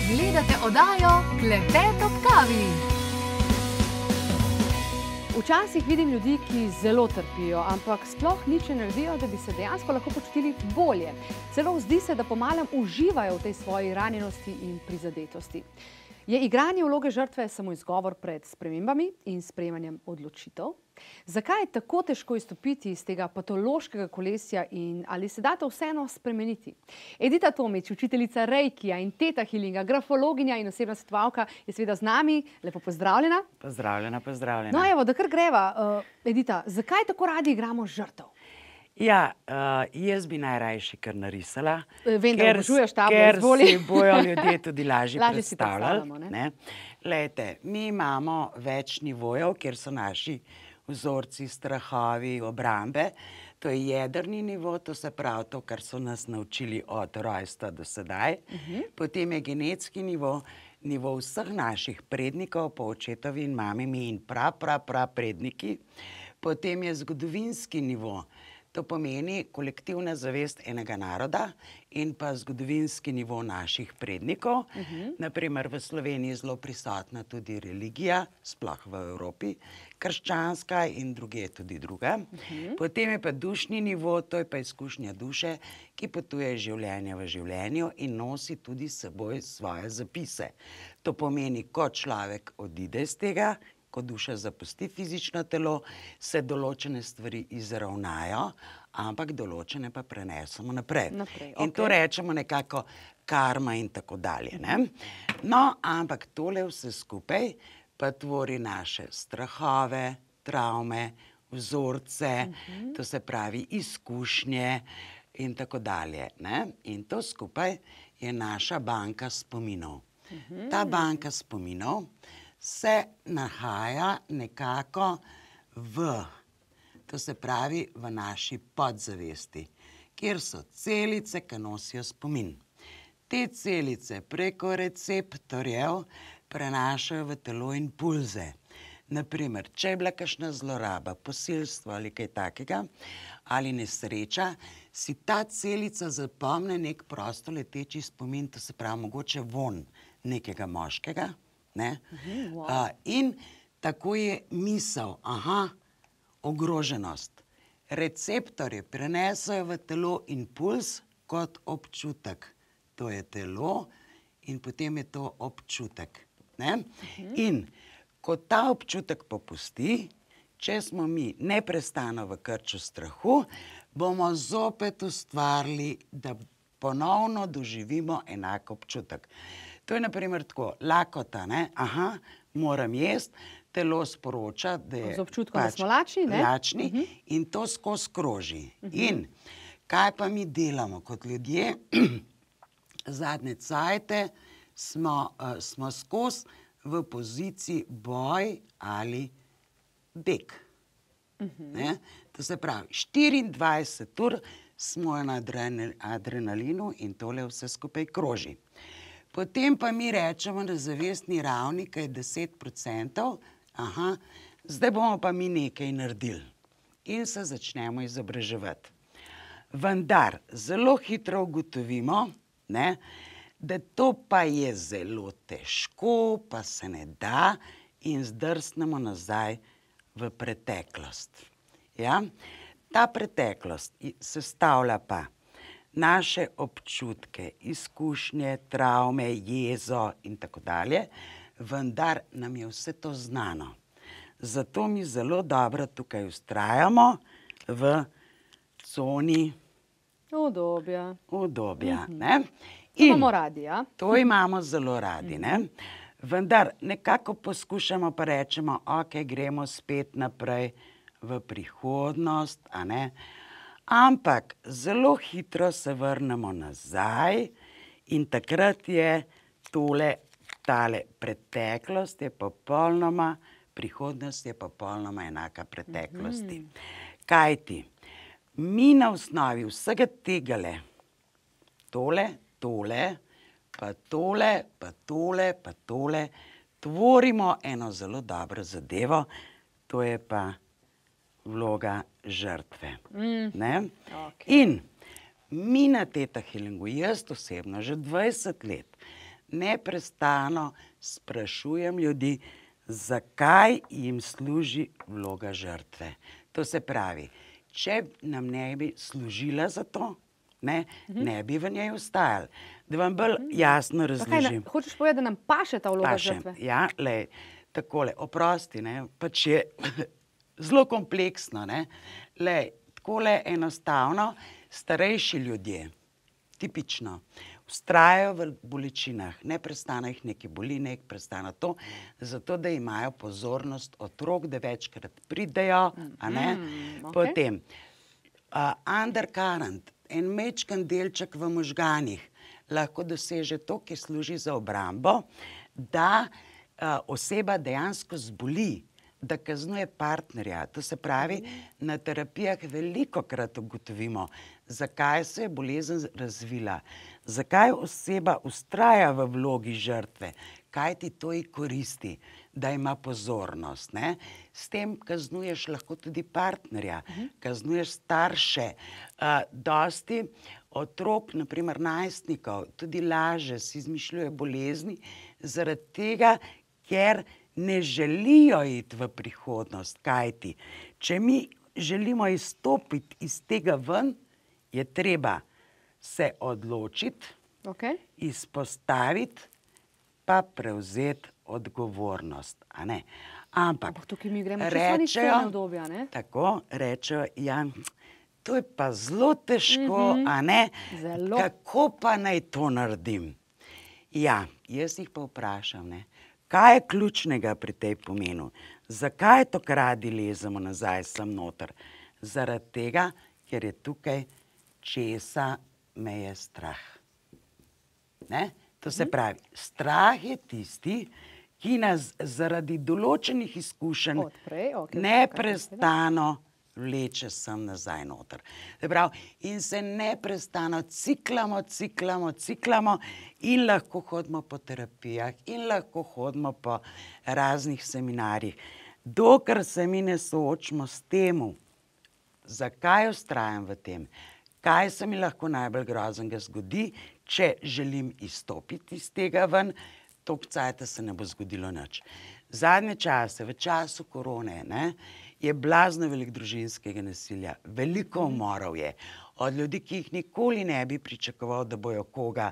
Gledate oddajo Klepet ob kavi. Včasih vidim ljudi, ki zelo trpijo, ampak sploh nič ne naredijo, da bi se dejansko lahko počutili bolje. Celo zdi se, da pomalem uživajo v tej svoji ranjenosti in prizadetosti. Je igranje vloge žrtve samo izgovor pred spremembami in sprejemanjem odločitev? Zakaj je tako težko izstopiti iz tega patološkega kolesja in ali se da to vseeno spremeniti? Edita Tomič, učiteljica reikija in teta healinga, grafologinja in osebna svetovalka, je seveda z nami. Lepo pozdravljena. Pozdravljena, pozdravljena. No evo, da kar greva. Edita, zakaj tako radi igramo žrtev? Ja, jaz bi najrajši kar narisala, Vem, da obožuješ tablo, ker izvoli. si bojo ljudje tudi lažje Lažje si predstavljali. predstavljamo, Ne? Glejte, mi imamo več nivojev, kjer so naši vzorci, strahovi, obrambe. To je jedrni nivo, to se pravi to, kar so nas naučili od rojstva do sedaj. Potem je genetski nivo, nivo vseh naših prednikov, po očetovi in mamimi in predniki. Potem je zgodovinski nivo. To pomeni kolektivna zavest enega naroda in pa zgodovinski nivo naših prednikov. Naprimer, v Sloveniji je zelo prisotna tudi religija, sploh v Evropi, krščanska in druge tudi druga. Potem je pa dušni nivo, to je pa izkušnja duše, ki potuje iz življenja v življenju in nosi tudi s seboj svoje zapise. To pomeni, ko človek odide iz tega, ko duša zapusti fizično telo, se določene stvari izravnajo, ampak določene pa prenesemo naprej. In to rečemo nekako karma in tako dalje. Ne? No, ampak tole vse skupaj pa tvori naše strahove, travme, vzorce, to se pravi izkušnje in tako dalje. Ne? In to skupaj je naša banka spominov. Ta banka spominov se nahaja nekako to se pravi v naši podzavesti, kjer so celice, ki nosijo spomin. Te celice preko receptorjev prenašajo v telo impulze. Naprimer, če je bila kakšna zloraba, posilstvo ali kaj takega, ali nesreča, si ta celica zapomne nek prosto leteči spomin, to se pravi mogoče vonj nekega moškega. Ne? In tako je misel, ogroženost. Receptorji prenesajo v telo impuls kot občutek. To je telo in potem je to občutek. Ne? In ko ta občutek popusti, če smo mi neprestano v krču strahu, bomo zopet ustvarili, da ponovno doživimo enak občutek. To je naprimer tako, lakota, ne? Moram jesti, telo sporoča, da je Z občutkom, da smo lačni, ne? lačni in to skozi kroži. In kaj pa mi delamo kot ljudje? Zadnje cajte smo skozi v poziciji boj ali beg. Ne? To se pravi, 24 ur smo na adrenalinu in tole vse skupaj kroži. Potem pa mi rečemo na zavestni ravni, kaj je 10%, zdaj bomo pa mi nekaj naredili. In se začnemo izobraževati. Vendar zelo hitro ugotovimo, ne, da to pa je zelo težko, pa se ne da in zdrsnemo nazaj v preteklost. Ja? Ta preteklost sestavlja pa naše občutke, izkušnje, travme, jezo in tako dalje, vendar nam je vse to znano. Zato mi zelo dobro tukaj vztrajamo v coni udobja. Ne? To imamo radi, ja? To imamo zelo radi, ne? Vendar nekako poskušamo pa rečemo, ok, gremo spet naprej v prihodnost, a ne? Ampak zelo hitro se vrnemo nazaj in takrat je tale preteklost je popolnoma, prihodnost je popolnoma enaka preteklosti. Kajti, mi na osnovi vsega tegale, tole, pa tole, tvorimo eno zelo dobro zadevo, to je pa vloga žrtve. In mi na Theta Healingu, jaz osebno že 20 let, neprestano sprašujem ljudi, zakaj jim služi vloga žrtve. To se pravi, če nam ne bi služila za to, ne bi v njej ostajali. Da vam bolj jasno razložim. Hočeš povedati, da nam paše ta vloga žrtve? Ja, lej, takole, oprosti, pač je zelo kompleksno, Lej, takole enostavno, starejši ljudje, tipično, vztrajajo v bolečinah, neprestano jih nekaj boli, neprestano to, zato da imajo pozornost otrok, da večkrat pridejo, Potem, undercurrent, en majčken delček v možganih, lahko doseže to, ki služi za obrambo, da oseba dejansko zboli, da kaznuje partnerja. To se pravi, na terapijah velikokrat ugotovimo, zakaj se je bolezen razvila, zakaj oseba vztraja v vlogi žrtve, kaj ti to ji koristi, da ima pozornost. S tem kaznuješ lahko tudi partnerja, kaznuješ starše. Dosti otrok, naprimer najstnikov, tudi laže si izmišljuje bolezni, zaradi tega, ker ne želijo iti v prihodnost, kajti če mi želimo izstopiti iz tega ven, je treba se odločiti, izpostaviti, pa prevzeti odgovornost. Ampak tukaj mi gremo čisto nič obdobja, tako rečejo, ja, to je pa zelo težko, Zelo. Kako pa naj to naredim? Ja, jaz jih pa vprašam, kaj je ključnega pri tej pomenu? Zakaj to kradi lezemo nazaj sem noter? Zaradi tega, ker je tukaj česa me je strah. To se pravi, strah je tisti, ki nas zaradi določenih izkušenj neprestano vleče sem nazaj noter. In se neprestano ciklamo in lahko hodimo po terapijah in lahko hodimo po raznih seminarjih. Dokler se mi ne soočimo s tem, zakaj vztrajam v tem, kaj se mi lahko najbolj groznega zgodi, če želim izstopiti iz tega ven, toliko cajta se ne bo zgodilo nič. Zadnje čase, v času korone, je blazno veliko družinskega nasilja, veliko umorov je. Od ljudi, ki jih nikoli ne bi pričakoval, da bojo koga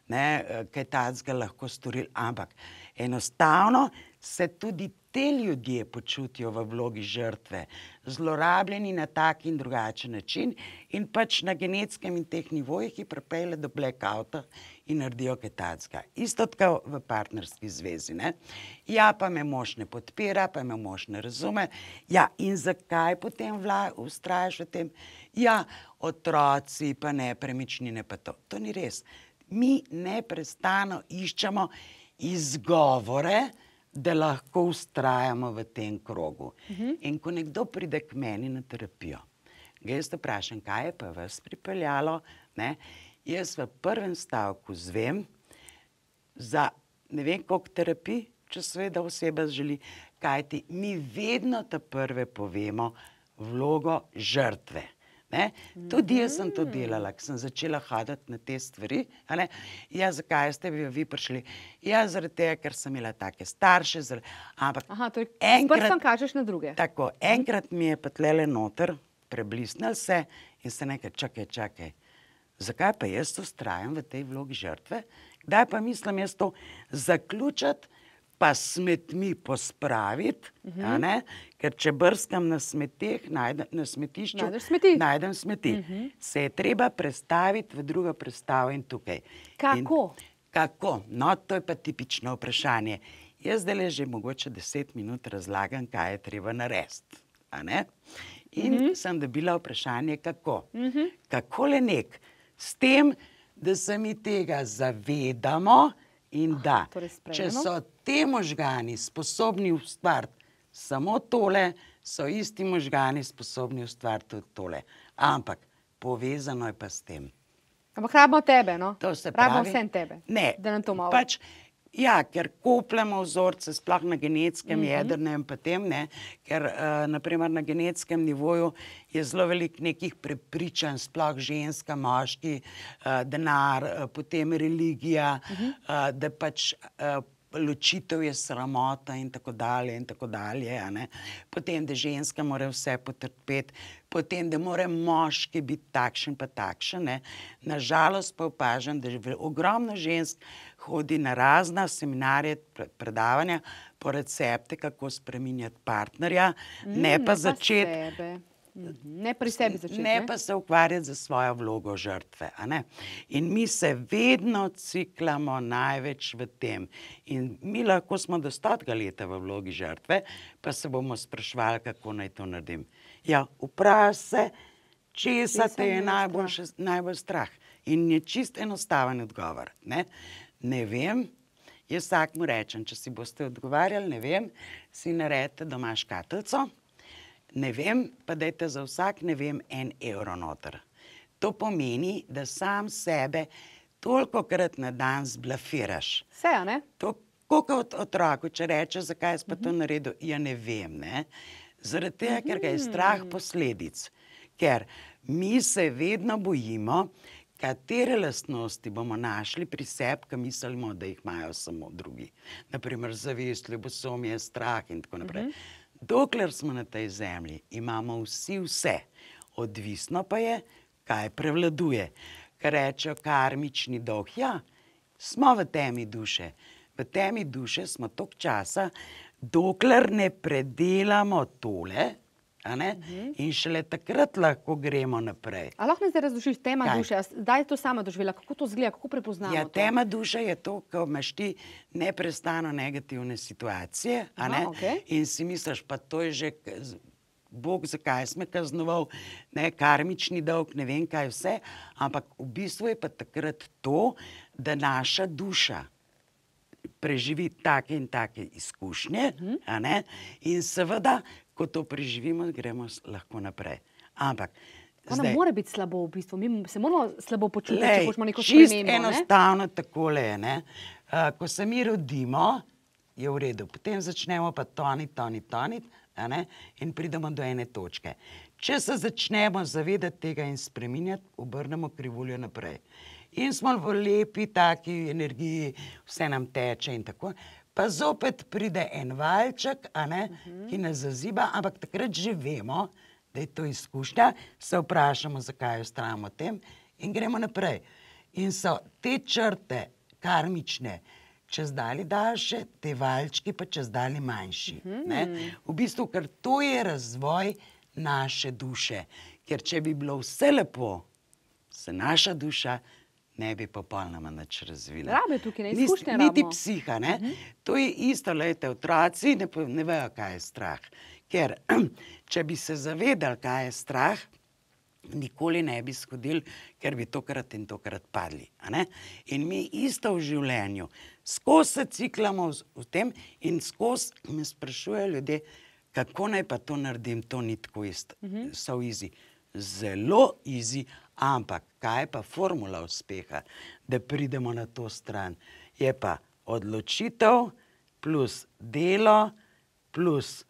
kaj takega lahko storili, ampak enostavno se tudi te ljudje počutijo v vlogi žrtve, zlorabljeni na tak in drugačen način in pač na genetskem in teh nivojih jih pripelje do blackouta in naredijo kaj takega. Isto tako v partnerski zvezi. Ja, pa me mož ne podpira, pa me mož ne razume. Ja, in zakaj potem vztrajaš v tem? Ja, otroci, pa nepremičnine, pa to. To ni res. Mi neprestano iščemo izgovore, da lahko vztrajamo v tem krogu. In ko nekdo pride k meni na terapijo, ga jaz vprašam, kaj je pa vas pripeljalo, jaz v prvem stavku zvem za ne vem koliko terapij, če seveda oseba želi, kajti mi vedno ta prve povemo vlogo žrtve. Tudi jaz sem to delala, ko sem začela hoditi na te stvari. Ja, zakaj ste vi prišli? Ja, zaradi tega, ker sem imela take starše, ampak torej s prstom kažeš na druge. Tako, enkrat mi je pa tlele noter, preblisnil se in se nekaj, čakaj, zakaj pa jaz vztrajam v tej vlogi žrtve? Kdaj pa mislim jaz to zaključiti, pa smetmi pospraviti, ker če brskam na smeteh, na smetišču, najdem smeti. Se je treba prestaviti v drugo prestavo in tukaj. Kako? Kako? No, to je pa tipično vprašanje. Jaz zdaj že mogoče 10 minut razlagam, kaj je treba narediti. In sem dobila vprašanje, kako. Kako le nek? S tem, da se mi tega zavedamo in da, če so te možgani sposobni ustvariti samo tole, so isti možgani sposobni ustvariti tudi tole. Ampak povezano je pa s tem. Ampak rabimo tebe, no? To se pravi. Rabimo vsem tebe. Ne, da nam to malo. Pač Ja, ker kopljamo vzorce, sploh na genetskem, jedrnem, pa tem, ne, ker naprimer na genetskem nivoju je zelo veliko nekih prepričanj, sploh ženska, moški, denar, potem religija, da pač ločitev je sramota in tako dalje, a ne. Potem, da ženska mora vse potrpeti, potem, da mora moški biti takšen pa takšen, ne. Nažalost pa opažam, da ogromno žensk hodi na razna seminarje, predavanja po recepte, kako spreminjati partnerja, ne pa začeti. Ne pri sebi začeti. Ne pa se ukvarjati za svojo vlogo žrtve, a ne. In mi se vedno ciklamo največ v tem. In mi lahko smo do 100 leta v vlogi žrtve, pa se bomo spraševali, kako naj to naredim. Ja, vprašaj se, česa te je najbolj strah. In je čist enostaven odgovor, ne. Ne vem, jaz vsakmu rečem, če si boste odgovarjali, ne vem, si naredite doma škatlico, ne vem, pa dajte za vsak ne vem 1 evro noter. To pomeni, da sam sebe tolikokrat na dan zblafiraš. Vse, a ne? To, kot otroku, če reče, zakaj si pa to naredil, ja ne vem, ne. Zaradi tega, ker ga je strah posledic. Ker mi se vedno bojimo, katere lastnosti bomo našli pri sebi, ki mislimo, da jih imajo samo drugi. Naprimer zavest, ljubosumje, strah in tako naprej. Dokler smo na tej zemlji, imamo vsi vse. Odvisno pa je, kaj prevladuje. Kar rečejo karmični dolg. Ja, smo v temi duše. V temi duše smo toliko časa, dokler ne predelamo tole, a ne? In šele takrat lahko gremo naprej. A lahko me zdaj razložiš tema duše? Daj to sama doživela, kako to izgleda, kako prepoznamo to? Ja, tema duše je to, ko imaš ti neprestano negativne situacije, a ne? In si misliš, pa to je že, Bog, zakaj si me kaznoval, ne, karmični dolg, ne vem kaj vse, ampak v bistvu je pa takrat to, da naša duša preživi take in take izkušnje, a ne? In seveda, ko to preživimo, gremo lahko naprej. Ampak Ona mora biti slabo v bistvu. Mi se moramo slabo počutiti, če hočemo neko spremembo. Čist enostavno takole je, ne. Ko se mi rodimo, je v redu. Potem začnemo pa toniti, a ne, in pridemo do ene točke. Če se začnemo zavedati tega in spreminjati, obrnemo krivuljo naprej. In smo v lepi taki energiji, vse nam teče in tako. Pa zopet pride en valček, a ne, ki nas zaziba, ampak takrat že vemo, da je to izkušnja, se vprašamo, zakaj ustrajamo o tem in gremo naprej. In so te črte karmične čezdalje daljše, te valčki pa čezdalje manjši. V bistvu, ker to je razvoj naše duše. Ker če bi bilo vse lepo, se naša duša ne bi popolnoma nič razvila. Rabe tukaj, ne, izkušnje rabimo. Niti psiha, ne. To je isto, lejte, otroci ne vejo, kaj je strah. Ker če bi se zavedali, kaj je strah, nikoli ne bi shodili, ker bi tokrat in tokrat padli, a ne. In mi isto v življenju. Skozi se ciklamo v tem in skozi me sprašujejo ljudje, kako naj pa to naredim, to ni tako so easy. Zelo easy, ampak kaj je pa formula uspeha, da pridemo na to stran? Je pa odločitev plus delo plus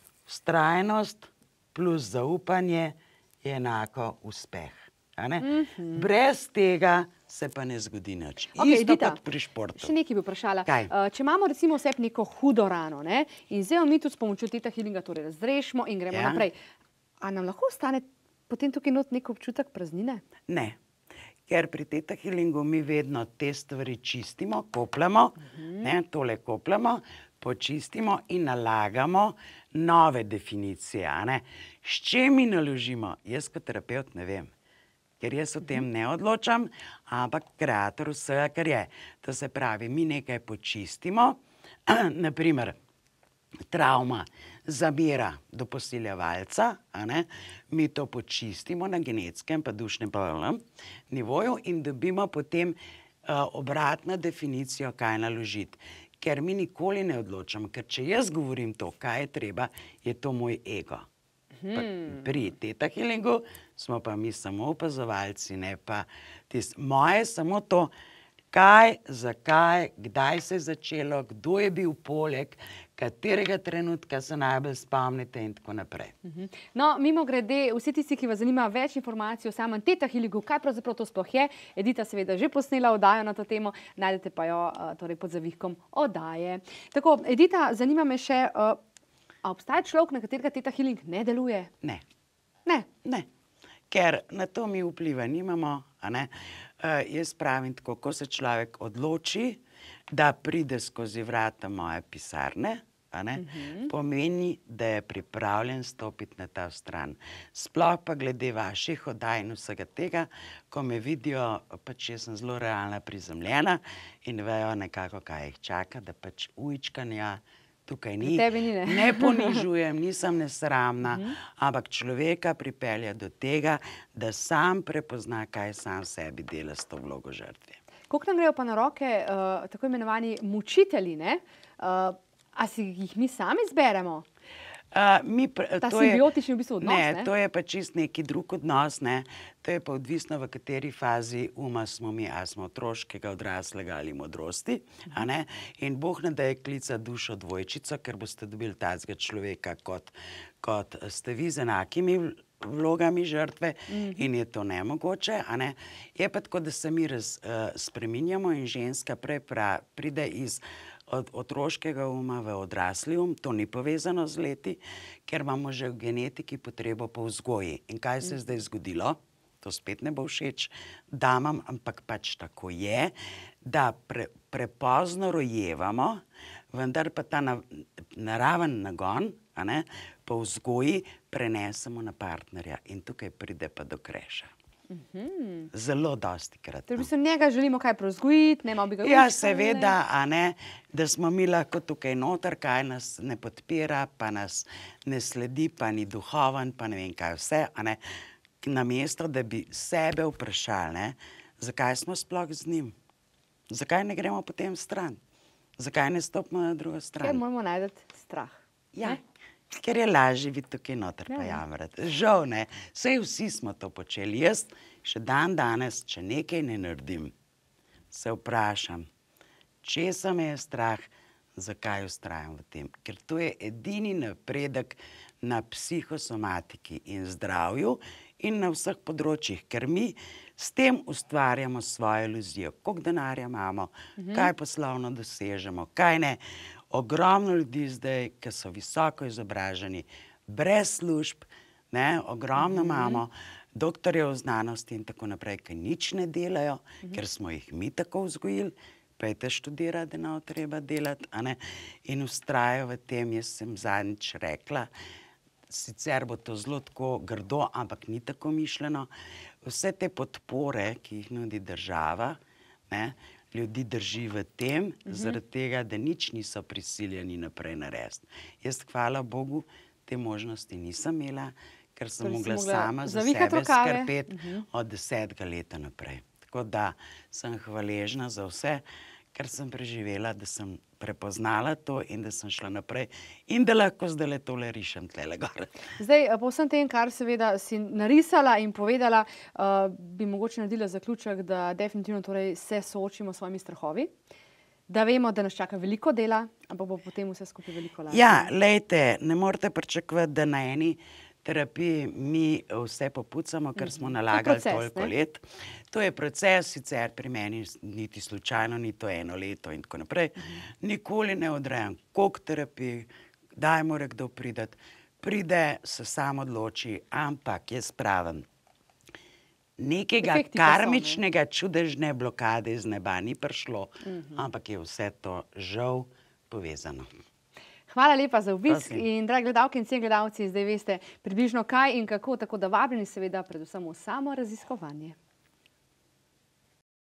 vztrajnost plus zaupanje je enako uspeh. A ne? Brez tega se pa ne zgodi nič. Isto kot pri športu. Še nekaj bi vprašala. Če imamo recimo vseb neko hudo rano, ne, in zdaj mi tudi s pomočjo Theta Healinga torej razrešimo in gremo naprej. A nam lahko ostane potem tukaj not nek občutek praznine? Ne, ker pri Theta Healingu mi vedno te stvari čistimo, kopljamo, ne, tole kopljamo, počistimo in nalagamo nove definicije, a ne. S čem mi naložimo? Jaz kot terapevt ne vem, ker jaz o tem ne odločam, ampak kreator vsega, kar je. To se pravi, mi nekaj počistimo, naprimer, travma, zamera do posiljevalca, a ne, mi to počistimo na genetskem pa dušnem nivoju in dobimo potem obratno definicijo, kaj naložiti. Ker mi nikoli ne odločamo, ker če jaz govorim to, kaj je treba, je to moj ego. Pri Theta Healingu smo pa mi samo opazovalci, ne pa moje samo to, kaj, zakaj, kdaj se je začelo, kdo je bil poleg, katerega trenutka se najbolj spomnite in tako naprej. No, mimogrede, vsi tisti, ki vas zanima več informacij o samem Theta Healingu, kaj pravzaprav to sploh je, Edita seveda že posnela oddajo na to temo, najdete pa jo torej pod zavihkom oddaje. Tako, Edita, zanima me še, a obstaja človek, na katerega Theta Healing ne deluje? Ne. Ne. Ne. Ker na to mi vpliva nimamo, a ne. Jaz pravim tako, ko se človek odloči, da pride skozi vrata moje pisarne, a ne, pomeni, da je pripravljen stopiti na ta stran. Sploh pa glede vaših oddaj in vsega tega, ko me vidijo, pač jaz sem zelo realna, prizemljena in vejo nekako, kaj jih čaka, da pač ujčkanja tukaj ni. Tebi ni, ne? Ne ponižujem, nisem nesramna, ampak človeka pripelje do tega, da sam prepozna, kaj sam sebi dela s to vlogo žrtve. Koliko nam grejo pa na roke tako imenovani mučitelji, ne? A si jih mi sami izberemo? Ta simbiotični v bistvu odnos, ne? Ne, to je pa čist neki drug odnos, ne. To je pa odvisno, v kateri fazi uma smo mi, a smo otroškega, odraslega ali modrosti, a ne. In Bog ne daje klica dušo dvojčico, ker boste dobili takega človeka, kot ste vi z enakimi vlogami žrtve in je to nemogoče, a ne. Je pa tako, da se mi spreminjamo in ženska prej pride iz od otroškega uma v odrasli to ni povezano z leti, ker imamo že v genetiki potrebo po vzgoji. In kaj se je zdaj zgodilo? To spet ne bo všeč damam, ampak pač tako je, da prepozno rojevamo, vendar pa ta naraven nagon, a ne, po vzgoji prenesemo na partnerja in tukaj pride pa do kreša. Zelo dostikrat. Torej, v bistvu njega želimo kaj prevzgojiti, ne malo bi ga Ja, seveda, a ne, da smo mi lahko tukaj noter, kaj nas ne podpira, pa nas ne sledi, pa ni duhoven, pa ne vem kaj vse, a ne. Namesto, da bi sebe vprašali, ne, zakaj smo sploh z njim? Zakaj ne gremo potem stran? Zakaj ne stopimo na drugo stran? Ker moramo najti strah. Ja, ker je lažje biti tukaj noter pa jamrati. Žal ne, saj vsi smo to počeli. Jaz še dan danes, če nekaj ne naredim, se vprašam, česa me je strah, zakaj vztrajam v tem. Ker to je edini napredek na psihosomatiki in zdravju in na vseh področjih, ker mi s tem ustvarjamo svojo iluzijo. Koliko denarja imamo, kaj poslovno dosežemo, kaj ne. Ogromno ljudi zdaj, ki so visoko izobraženi, brez služb, ne, ogromno imamo doktorjev znanosti in tako naprej, ki nič ne delajo, ker smo jih mi tako vzgojili, pejte študirati, da ne treba delati, a ne, in vztrajajo v tem. Jaz sem zadnjič rekla, sicer bo to zelo tako grdo, ampak ni tako mišljeno, vse te podpore, ki jih nudi država, ne, ljudi drži v tem, zaradi tega, da nič niso prisiljeni naprej narediti. Jaz, hvala Bogu, te možnosti nisem imela, ker sem mogla sama za sebe skrbeti od 10. leta naprej. Tako da sem hvaležna za vse, ker sem preživela, da sem prepoznala to in da sem šla naprej in da lahko zdajle tole rišem tlele gor. Zdaj, po vsem tem, kar seveda si narisala in povedala, bi mogoče naredila zaključek, da definitivno torej se soočimo s svojimi strahovi, da vemo, da nas čaka veliko dela, ampak bo potem vse skupaj veliko lažje. Ja, lejte, ne morete pričakovati, da na eni terapiji mi vse popucamo, ker smo nalagali toliko let. To je proces, sicer pri meni niti slučajno, ni to 1 leto in tako naprej. Nikoli ne odrejam, koliko terapij, kdaj mora kdo priti. Pride, se sam odloči, ampak jaz pravim, nekega karmičnega čudežne blokade iz neba ni prišlo, ampak je vse to žal povezano. Hvala lepa za obisk in dragi gledalke in cenjeni gledalci, zdaj veste približno kaj in kako, tako da vabljeni seveda predvsem v samo raziskovanje.